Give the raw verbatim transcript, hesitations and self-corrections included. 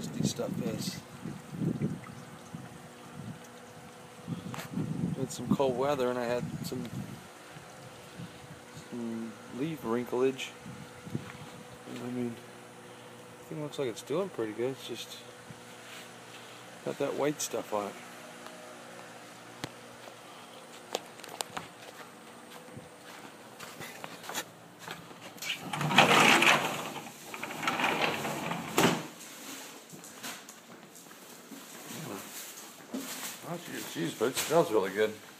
rusty stuff is. Had some cold weather and I had some, some leaf wrinklage. I mean, I think it looks like it's doing pretty good. It's just got that white stuff on it. Geez, but it smells really good.